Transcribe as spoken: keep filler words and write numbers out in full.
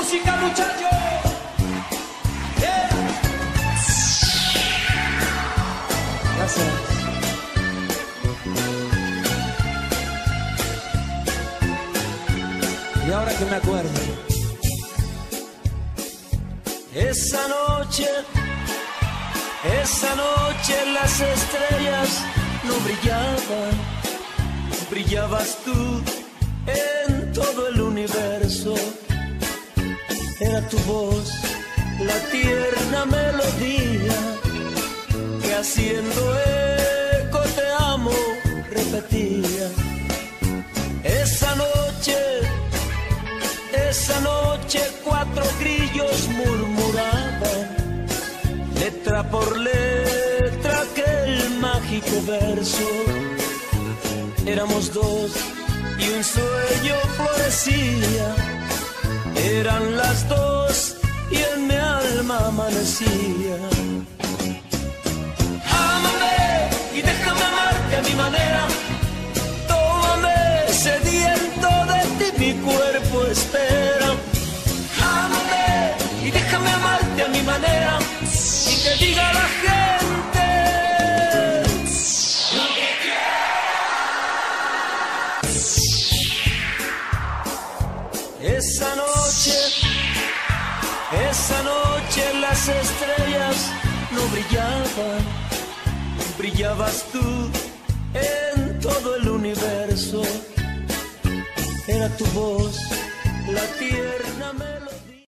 música, muchachos. Yeah. Gracias. Y ahora que me acuerdo, esa noche, esa noche las estrellas no brillaban, brillabas tú en todo el universo. Era tu voz, la tierna melodía que haciendo eco te amo repetía. Esa noche, esa noche cuatro grillos murmuraban, letra por letra aquel mágico verso. Éramos dos y un sueño florecía. Eran las dos y en mi alma amanecía. Ámame y déjame amarte a mi manera. Tómame sediento de ti, mi cuerpo espera. Ámame y déjame amarte a mi manera. Y que diga la gente lo que quiera. Esa noche, esa noche las estrellas no brillaban, brillabas tú en todo el universo. Era tu voz, la tierna melodía.